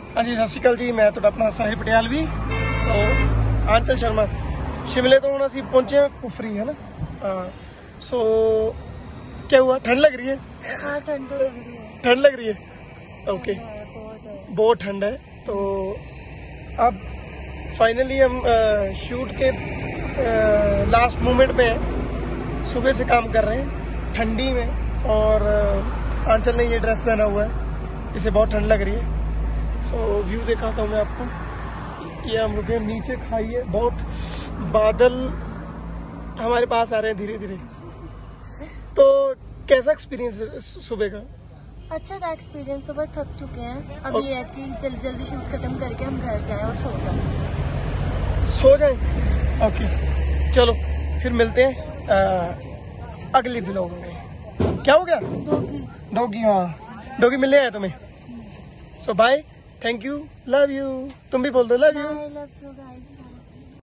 हाँ जी, सत श्री अकाल जी। मैं तो अपना साहिल पटियाल भी। सो आंचल शर्मा शिमले तो हम असी पहुंचे कुफरी है ना। सो क्या हुआ, ठंड लग रही है? हाँ, ठंड तो लग रही है। ठंड लग रही है, ओके। बहुत ठंड है। तो अब फाइनली हम शूट के लास्ट मोमेंट में हैं। सुबह से काम कर रहे हैं ठंडी में, और आंचल ने ये ड्रेस पहना हुआ है, इसे बहुत ठंड लग रही है। सो व्यू दिखाता हूँ मैं आपको। ये हम रुके नीचे, खाई है, बहुत बादल हमारे पास आ रहे हैं धीरे धीरे। तो कैसा एक्सपीरियंस सुबह का? अच्छा था एक्सपीरियंस। सुबह थक चुके हैं, अब ये है कि जल्दी जल्दी शूट खत्म करके हम घर जाएं और सो जाएं। सो जाएं? ओके, चलो फिर मिलते हैं अगले व्लॉग में। क्या हो गया? डॉगी, हाँ डॉगी मिलने आया तुम्हें। So bye, thank you, love you. तुम भी बोल दो love you. I love you guys.